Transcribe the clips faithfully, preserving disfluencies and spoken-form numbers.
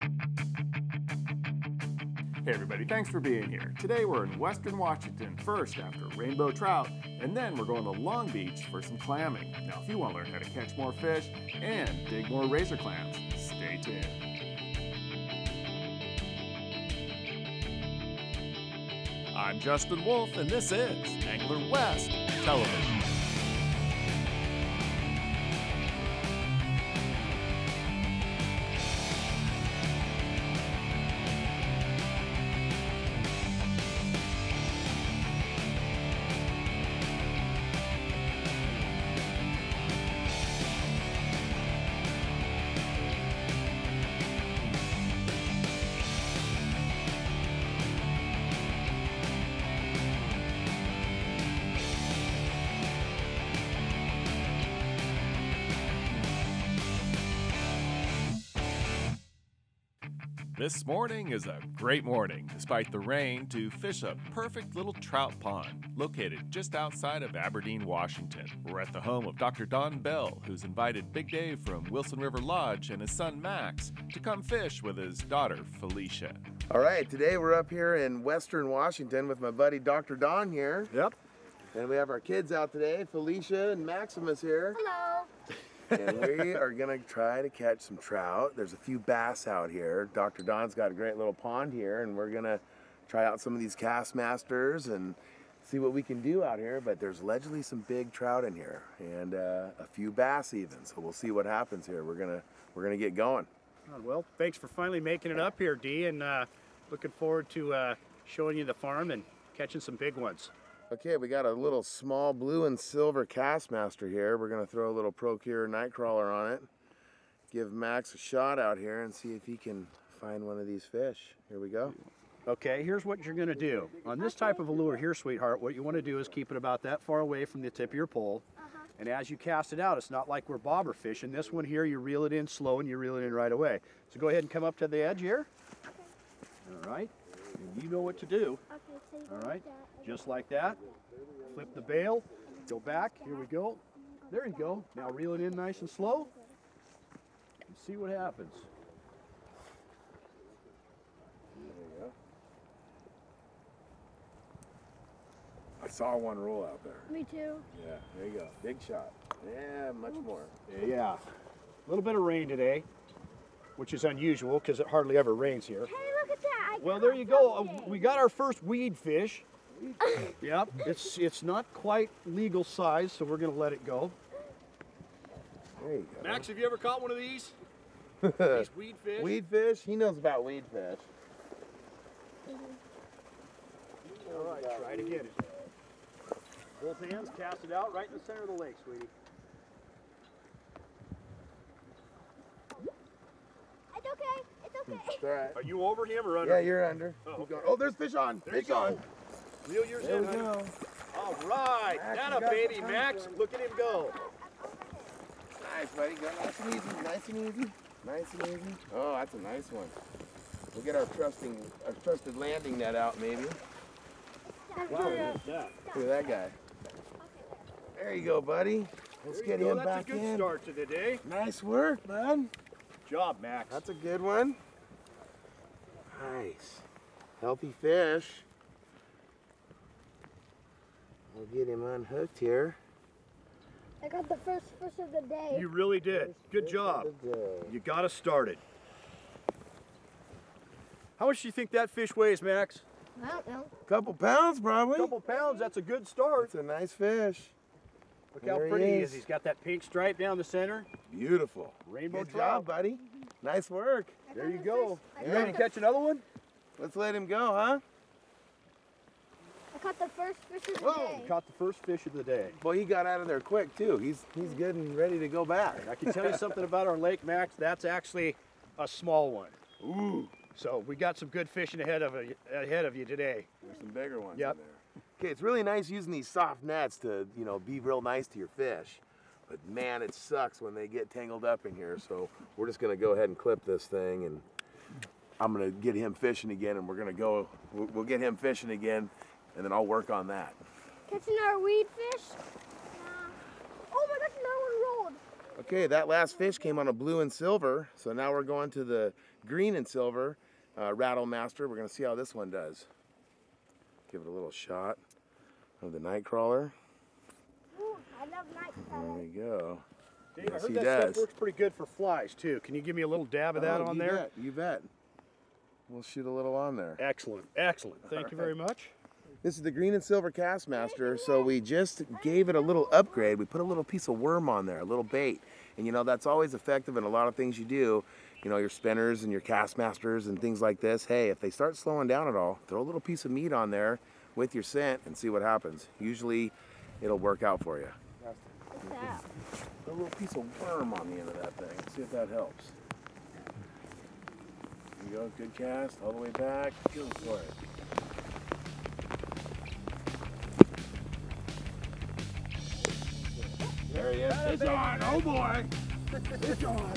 Hey everybody, thanks for being here. Today we're in Western Washington first after rainbow trout, and then we're going to Long Beach for some clamming. Now if you want to learn how to catch more fish and dig more razor clams, stay tuned. I'm Justin Wolf, and this is Angler West Television. This morning is a great morning, despite the rain, to fish a perfect little trout pond located just outside of Aberdeen, Washington. We're at the home of Doctor Don Bell, who's invited Big Dave from Wilson River Lodge and his son Max to come fish with his daughter Felicia. All right, today we're up here in Western Washington with my buddy Doctor Don here. Yep. And we have our kids out today, Felicia and Maximus here. Hello. And we are gonna try to catch some trout. There's a few bass out here. Doctor Don's got a great little pond here, and we're gonna try out some of these Kastmasters and see what we can do out here. But there's allegedly some big trout in here, and uh, a few bass even. So we'll see what happens here. We're gonna we're gonna get going. Oh, well, thanks for finally making it up here, Dee, and uh, looking forwad to uh, showing you the farm and catching some big ones. Okay, we got a little small blue and silver Kastmaster here. We're gonna throw a little Procure Nightcrawler on it. Give Max a shot out here and see if he can find one of these fish. Here we go. Okay, here's what you're gonna do. On this type of a lure here, sweetheart, what you wanna do is keep it about that far away from the tip of your pole. Uh-huh. And as you cast it out, it's not like we're bobber fishing. This one here, you reel it in slow and you reel it in right away. So go ahead and come up to the edge here. Okay. All right, and you know what to do. Okay, so you All right. Like Just like that. Flip the bail, go back, here we go. There you go. Now reel it in nice and slow and see what happens. There you go. I saw one roll out there. Me too. Yeah, there you go. Big shot. Yeah, much Oops. more. Yeah. A little bit of rain today, which is unusual because it hardly ever rains here. Hey, look at that. I well, there you go. Uh, we got our first weed fish. Yep, it's it's not quite legal size, so we're gonna let it go. There you go. Max, have you ever caught one of these? These weed fish? Weed fish? He knows about weed fish. Mm-hmm. All right, try to get it. Both hands, cast it out right in the center of the lake, sweetie. It's okay. It's okay. It's all right. Are you over him or under? Yeah, you're under. Oh, okay. Oh, there's fish on. There fish you go. on. Reel yours there in, we honey. go. All right, that a baby, Max. Look at him go. Nice, buddy. Go nice and easy. Nice and easy. Nice and easy. Oh, that's a nice one. We'll get our trusting, our trusted landing net out, maybe. Wow, look at that. Look at that guy. There you go, buddy. Let's get him back in. That's a good start to the day. Nice work, bud. Good job, Max. That's a good one. Nice. Healthy fish. We'll get him unhooked here. I got the first fish of the day. You really did. Good job. You got us started. How much do you think that fish weighs, Max? I don't know. Couple pounds, probably. Couple pounds. That's a good start. It's a nice fish. Look how pretty he is. He's got that pink stripe down the center. Beautiful. Rainbow Good trout. job, buddy. Nice work. There you go. You ready to catch another one? Let's let him go, huh? I caught the first fish of the Whoa, day. caught the first fish of the day. Boy, he got out of there quick, too. He's he's good and ready to go back. I can tell you something about our lake, Max. That's actually a small one. Ooh. So we got some good fishing ahead of ahead of you today. There's some bigger ones Yep. in there. Okay, it's really nice using these soft nets to, you know, be real nice to your fish. But man, it sucks when they get tangled up in here. So we're just gonna go ahead and clip this thing, and I'm gonna get him fishing again, and we're gonna go, we'll, we'll get him fishing again, and then I'll work on that. Catching our weed fish. Uh, oh my gosh, another one rolled. Okay, that last fish came on a blue and silver, so now we're going to the green and silver uh, Rattlemaster. We're gonna see how this one does. Give it a little shot of the night crawler. Ooh, I love night There crawler. we go. Dave, Yes, I heard he that does. stuff works pretty good for flies too. Can you give me a little dab of that Oh, on you there? bet, you bet. We'll shoot a little on there. Excellent, excellent. Thank All you very much. This is the green and silver Kastmaster, so we just gave it a little upgrade. We put a little piece of worm on there, a little bait. And you know, that's always effective in a lot of things you do. You know, your spinners and your Kastmasters and things like this. Hey, if they start slowing down at all, throw a little piece of meat on there with your scent and see what happens. Usually, it'll work out for you. What's that? Put a little piece of worm on the end of that thing. See if that helps. There you go, good cast, all the way back. Go for it. There he is. It's on. Oh boy. It's on.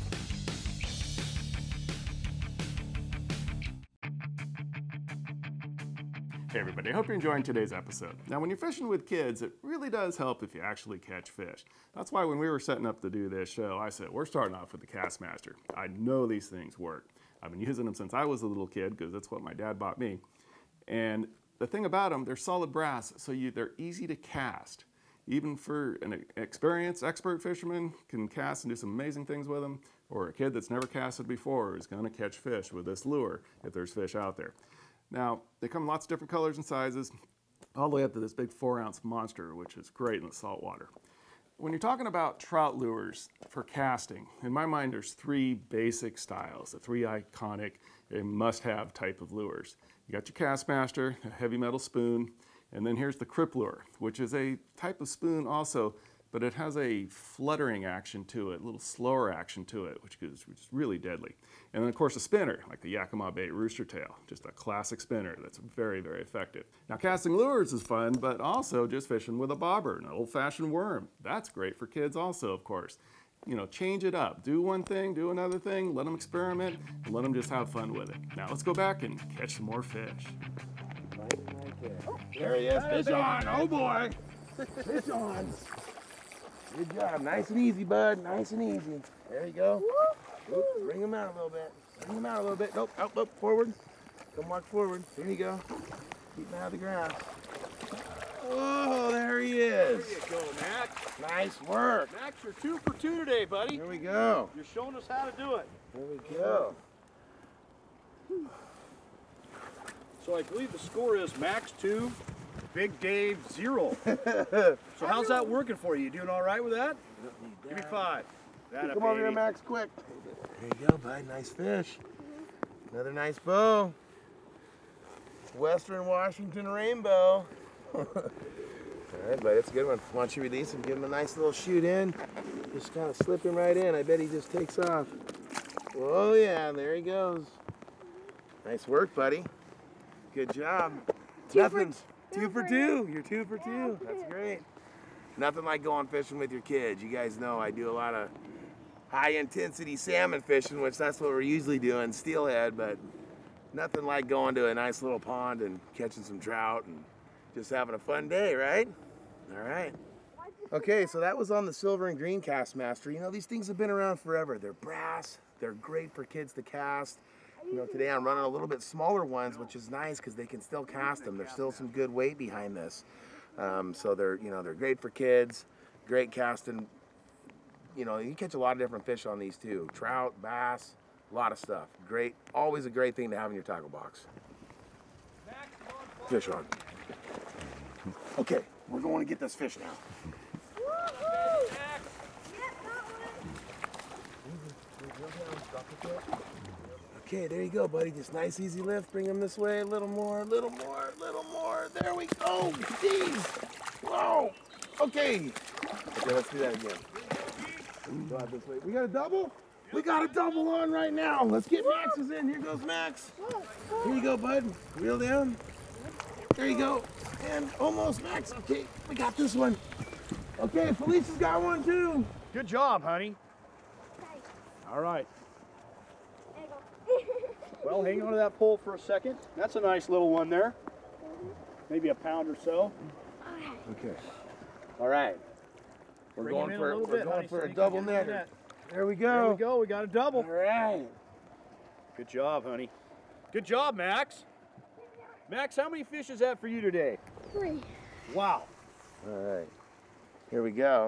Hey everybody, I hope you're enjoying today's episode. Now when you're fishing with kids, it really does help if you actually catch fish. That's why when we were setting up to do this show, I said, we're starting off with the Kastmaster. I know these things work. I've been using them since I was a little kid because that's what my dad bought me. And the thing about them, they're solid brass, so you, they're easy to cast. Even for an experienced expert fisherman can cast and do some amazing things with them, or a kid that's never casted before is gonna catch fish with this lure if there's fish out there. Now, they come in lots of different colors and sizes, all the way up to this big four ounce monster, which is great in the salt water. When you're talking about trout lures for casting, in my mind there's three basic styles, the three iconic must-have type of lures. You got your Kastmaster, a heavy metal spoon, and then here's the crip lure, which is a type of spoon also, but it has a fluttering action to it, a little slower action to it, which is, which is really deadly. And then of course a spinner, like the Yakima bait Rooster tail, just a classic spinner that's very, very effective. Now casting lures is fun, but also just fishing with a bobber, an old-fashioned worm. That's great for kids also, of course. You know, change it up. Do one thing, do another thing, let them experiment, and let them just have fun with it. Now let's go back and catch some more fish. There he is. Fish on. Oh boy. Fish on. Good job. Nice and easy, bud. Nice and easy. There you go. Oops, bring him out a little bit. Bring him out a little bit. Nope. Up, up, forward. Come walk forward. There you go. Keep him out of the ground. Oh, there he is. There you go, Max. Nice work. Max, you're two for two today, buddy. Here we go. You're showing us how to do it. There we go. So I believe the score is Max two, Big Dave zero. So how's that working for you? You doing all right with that? Give me five. That Come over here, Max, quick. There you go, bud. Nice fish. Another nice bow. Western Washington rainbow. All right, bud, that's a good one. Why don't you release him, give him a nice little shoot in. Just kind of slip him right in. I bet he just takes off. Oh yeah, there he goes. Nice work, buddy. Good job. Two Nothing. for- two two for for two. You're two for two. That's great. Nothing like going fishing with your kids. You guys know I do a lot of high intensity salmon fishing, which that's what we're usually doing, steelhead, but nothing like going to a nice little pond and catching some trout and just having a fun day, right? All right. Okay, so that was on the silver and green Kastmaster. You know, these things have been around forever. They're brass. They're great for kids to cast. You know, today I'm running a little bit smaller ones, which is nice because they can still cast them. There's still some good weight behind this. Um, so they're, you know, they're great for kids, great casting. You know, you catch a lot of different fish on these too. Trout, bass, a lot of stuff. Great, always a great thing to have in your tackle box. Fish on. Okay, we're going to get this fish now. Woohoo! Yep, that one. Okay, there you go, buddy. Just nice, easy lift. Bring him this way. A little more, a little more, a little more. There we go. Jeez. Whoa. Okay. Okay, let's do that again. Go out this way. We got a double? We got a double on right now. Let's get Max's in. Here goes Max. Here you go, bud. Reel down. There you go. And almost, Max. Okay, we got this one. Okay, Felicia's got one too. Good job, honey. All right. Well, hang on to that pole for a second. That's a nice little one there. Maybe a pound or so. Okay. All right. We're Bring him going in a for little we're bit, going honey, for so a you can double get into netter. that. There we There go. we go. We got a double. All right. Good job, honey. Good job, Max. Max, how many fish is that for you today? Three. Wow. All right, here we go.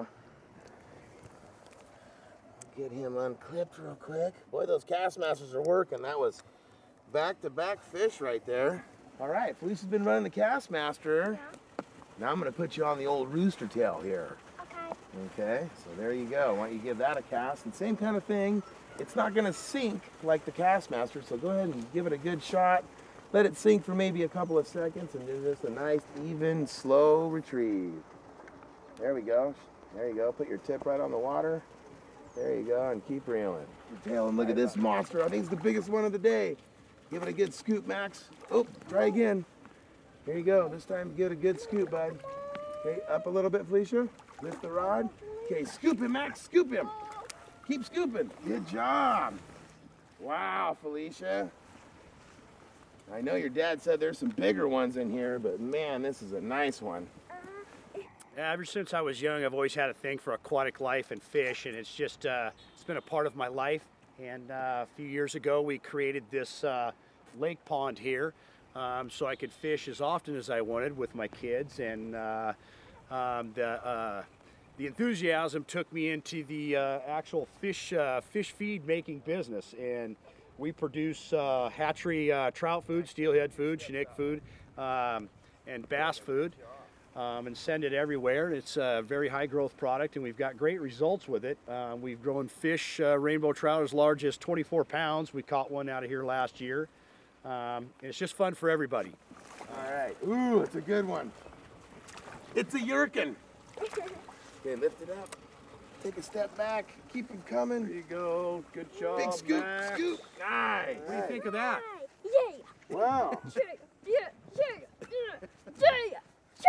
Get him unclipped real quick. Boy, those Kastmasters are working. That was back-to-back fish right there. All right, Felicia's been running the Kastmaster. Yeah. Now I'm gonna put you on the old rooster tail here. Okay. Okay, so there you go. Why don't you give that a cast? And same kind of thing. It's not gonna sink like the Kastmaster, so go ahead and give it a good shot. Let it sink for maybe a couple of seconds and do just a nice, even, slow retrieve. There we go. There you go. Put your tip right on the water. There you go, and keep reeling. Your tail, and look at this monster. I think it's the biggest one of the day. Give it a good scoop, Max. Oh, try again. Here you go. This time, give it a good scoop, bud. Okay, up a little bit, Felicia. Lift the rod. Okay, scoop him, Max. Scoop him. Keep scooping. Good job. Wow, Felicia. I know your dad said there's some bigger ones in here, but man, this is a nice one. Yeah, ever since I was young, I've always had a thing for aquatic life and fish, and it's just, uh, it's been a part of my life. And uh, a few years ago, we created this uh, lake pond here, um, so I could fish as often as I wanted with my kids. And uh, um, the, uh, the enthusiasm took me into the uh, actual fish, uh, fish feed making business. And we produce uh, hatchery uh, trout food, steelhead food, chinook food, um, and bass food. Um, and send it everywhere. It's a very high growth product, and we've got great results with it. Uh, we've grown fish, uh, rainbow trout as large as twenty-four pounds. We caught one out of here last year. Um, and it's just fun for everybody. All right. Ooh, it's a good one. It's a yerkin. Okay, lift it up. Take a step back. Keep them coming. There you go. Good job, Big scoop, Max. scoop. Nice. What do you think of that? Yeah. Wow. Yeah. Yeah. Yeah. Yeah.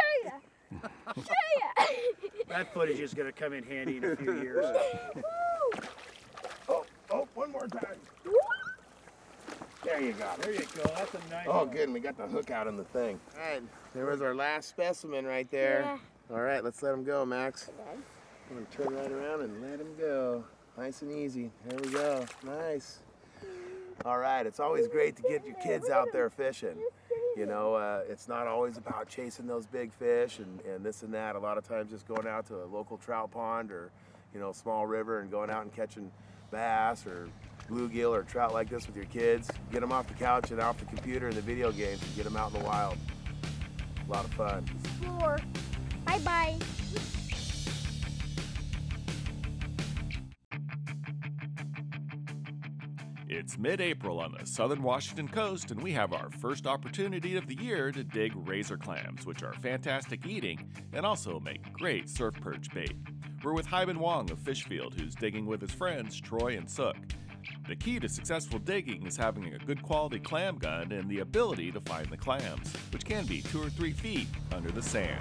That footage is going to come in handy in a few years. Oh, oh, one more time. There you go. There you go. That's a nice Oh, one. good. And we got the hook out in the thing. All right. There was our last specimen right there. Yeah. All right, let's let him go, Max. I'm going to turn right around and let him go. Nice and easy. There we go. Nice. All right. It's always great to get your kids out there fishing. You know, uh, it's not always about chasing those big fish and, and this and that. A lot of times just going out to a local trout pond or, you know, small river and going out and catching bass or bluegill or trout like this with your kids. Get them off the couch and off the computer and the video games and get them out in the wild. A lot of fun. Four. Bye-bye. It's mid-April on the southern Washington coast, and we have our first opportunity of the year to dig razor clams, which are fantastic eating and also make great surf perch bait. We're with Haibin Wang of Fishfield, who's digging with his friends Troy and Sook. The key to successful digging is having a good quality clam gun and the ability to find the clams, which can be two or three feet under the sand.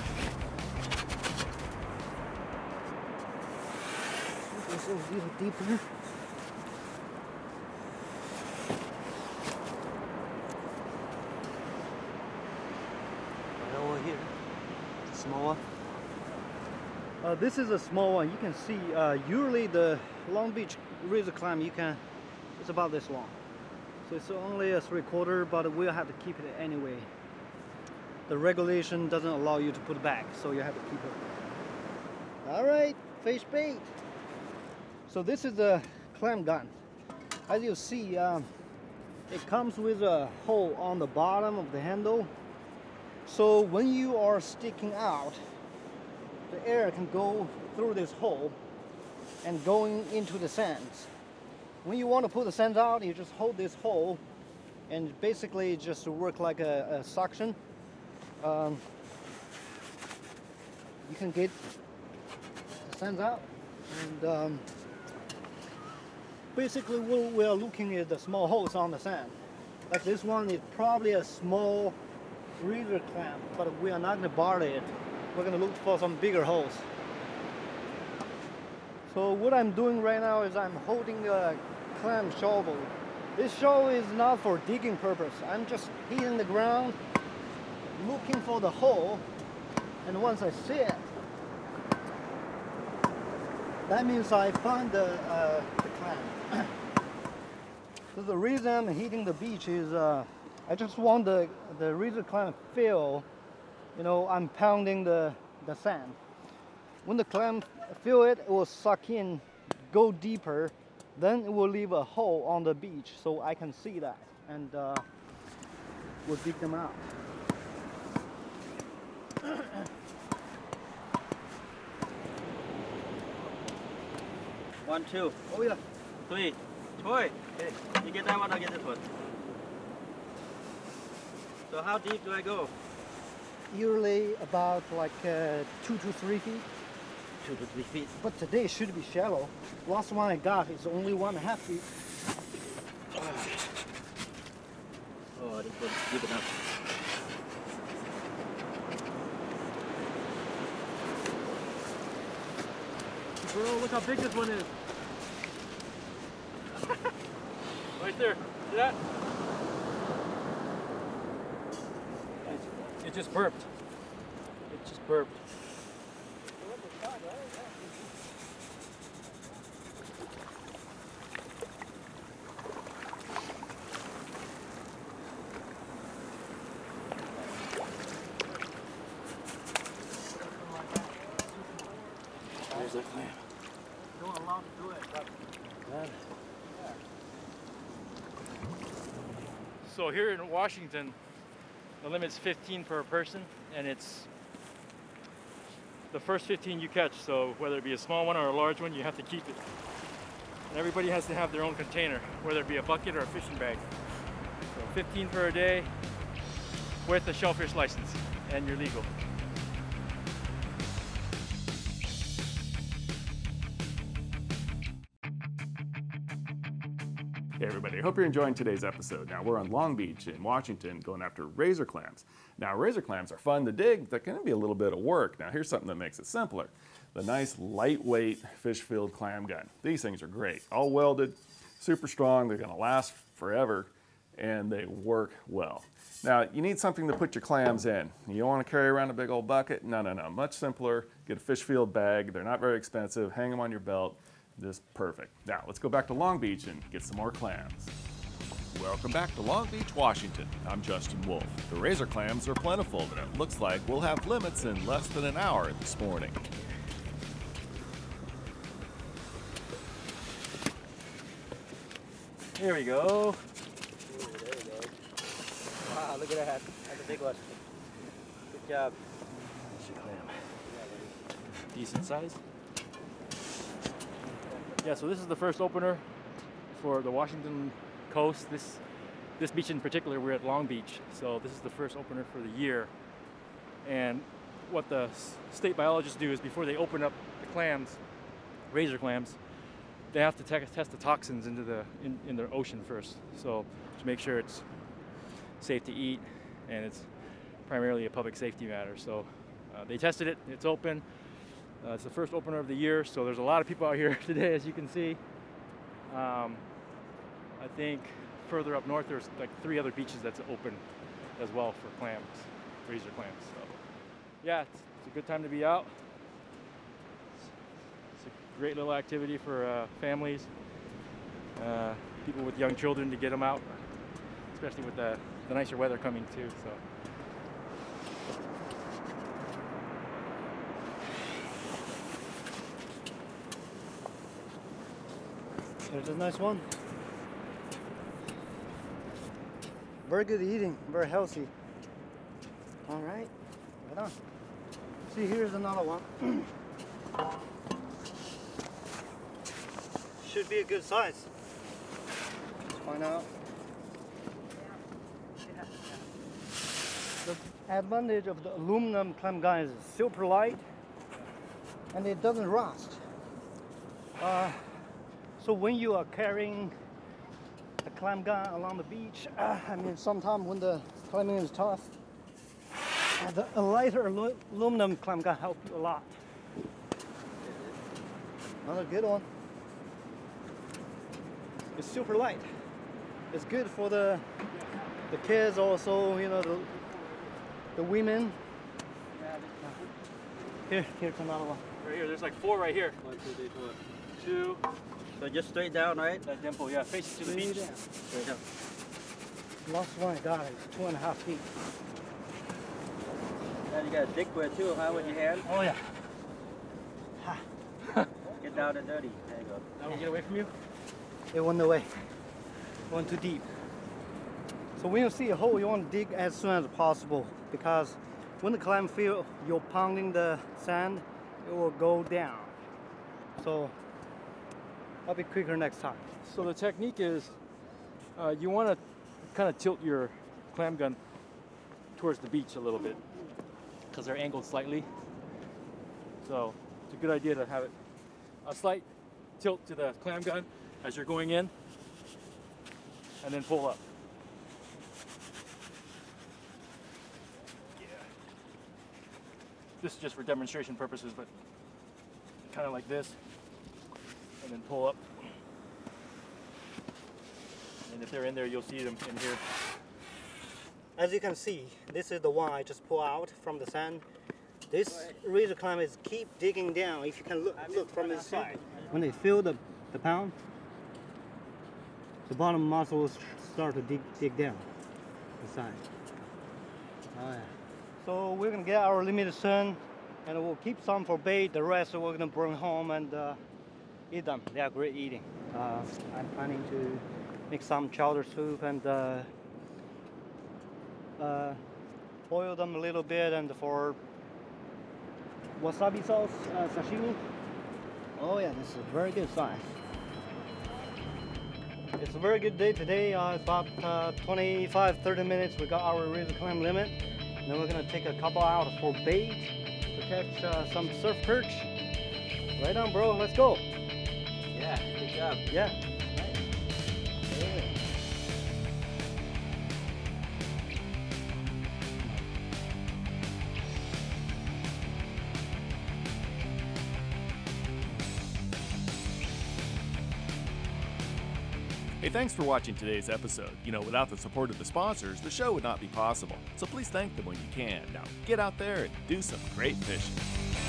This is a little deeper. Small one? Uh, this is a small one. You can see uh, usually the Long Beach razor clam you can it's about this long. So it's only a three quarter, but we'll have to keep it anyway. The regulation doesn't allow you to put it back, so you have to keep it. All right, fish bait. So this is the clam gun. As you see, um, it comes with a hole on the bottom of the handle. So when you are sticking out, the air can go through this hole and going into the sands. When you want to pull the sands out, you just hold this hole and basically just work like a, a suction. Um, you can get the sands out, and um, basically what we are looking at the small holes on the sand. Like this one is probably a small razor clam, but we are not going to bar it. We're going to look for some bigger holes. So what I'm doing right now is I'm holding a clam shovel. This shovel is not for digging purpose. I'm just hitting the ground, looking for the hole, and once I see it, that means I found the, uh, the clam. So the reason I'm hitting the beach is uh, I just want the, the Razor clam feel, you know, I'm pounding the, the sand. When the clam feel it, it will suck in, go deeper, then it will leave a hole on the beach so I can see that, and uh, we'll dig them out. One, two. Oh yeah. Three. Toy. Okay. You get that one, I'll get this one. So how deep do I go? Usually about like uh, two to three feet. Two to three feet. But today it should be shallow. Last one I got is only one and a half feet. Oh, this one's deep enough. Bro, look how big this one is. Right there. See that? It just burped. It just burped. There's that clam. Don't allow to do it. But so here in Washington, the limit's fifteen per person, and it's the first fifteen you catch. So whether it be a small one or a large one, you have to keep it. And everybody has to have their own container, whether it be a bucket or a fishing bag. So fifteen per a day with a shellfish license, and you're legal. Hey everybody, I hope you're enjoying today's episode. Now we're on Long Beach in Washington going after razor clams. Now razor clams are fun to dig, they can be a little bit of work. Now here's something that makes it simpler. The nice lightweight fish-filled clam gun. These things are great, all welded, super strong, they're gonna last forever, and they work well. Now you need something to put your clams in. You don't wanna carry around a big old bucket, no, no, no, much simpler. Get a fish-filled bag, they're not very expensive, hang them on your belt. Just perfect. Now, let's go back to Long Beach and get some more clams. Welcome back to Long Beach, Washington. I'm Justin Wolf. The razor clams are plentiful, and it looks like we'll have limits in less than an hour this morning. Here we go. Ooh, there we go. Wow, look at that. That's a big one. Good job. Decent size. Yeah, so this is the first opener for the Washington coast. This this beach in particular, we're at Long Beach, so this is the first opener for the year. And what the state biologists do is before they open up the clams, razor clams, they have to te test the toxins into the in, in the ocean first, so to make sure it's safe to eat, and it's primarily a public safety matter. So uh, they tested it, it's open. Uh, it's the first opener of the year, so there's a lot of people out here today, as you can see. Um, I think further up north, there's like three other beaches that's open as well for clams, razor clams. So, yeah, it's, it's a good time to be out. It's, it's a great little activity for uh, families, uh, people with young children to get them out, especially with the, the nicer weather coming too. So. There's a nice one. Very good eating, very healthy. All right, right on. See, here's another one. Should be a good size. Let's find out. The advantage of the aluminum clam gun is it's super light and it doesn't rust. Uh, So when you are carrying a clam gun along the beach, uh, I mean, sometimes when the climbing is tough, uh, the, a lighter alu aluminum clam gun helps you a lot. Another good one. It's super light. It's good for the the kids also, you know, the the women. Here, here's another one. Right here, there's like four right here. One, two, three, four. Two, So just straight down, right? That dimple, yeah, face to the Straight beach. down. Straight down. Last one I got is two and a half feet. Now you got a dig with too, huh, with your hand? Oh yeah. Ha. Get down and dirty. There you go. Now we'll get away from you. It went away. Went too deep. So when you see a hole, you want to dig as soon as possible, because when the clam feel you're pounding the sand, it will go down. So I'll be quicker next time. So the technique is uh, you want to kind of tilt your clam gun towards the beach a little bit because they're angled slightly. So it's a good idea to have it a slight tilt to the clam gun as you're going in, and then pull up. Yeah. This is just for demonstration purposes, but kind of like this, and then pull up. And if they're in there, you'll see them in here. As you can see, this is the one I just pull out from the sand. This razor clam is keep digging down. If you can look, look from this side. When they feel the, the pound, the bottom muscles start to dig, dig down inside. Oh, yeah. So we're gonna get our limited sun, and we'll keep some for bait. The rest we're gonna bring home and uh, eat them. They are great eating. Uh, I'm planning to make some chowder soup and uh, uh, boil them a little bit, and for wasabi sauce uh, sashimi. Oh yeah, this is a very good size. It's a very good day today. Uh, about uh, twenty-five, thirty minutes. We got our razor clam limit. And then we're gonna take a couple out for bait to catch uh, some surf perch. Right on, bro. Let's go. Yeah, good job. Yeah. Nice. Yeah. Hey, thanks for watching today's episode. You know, without the support of the sponsors, the show would not be possible. So please thank them when you can. Now, get out there and do some great fishing.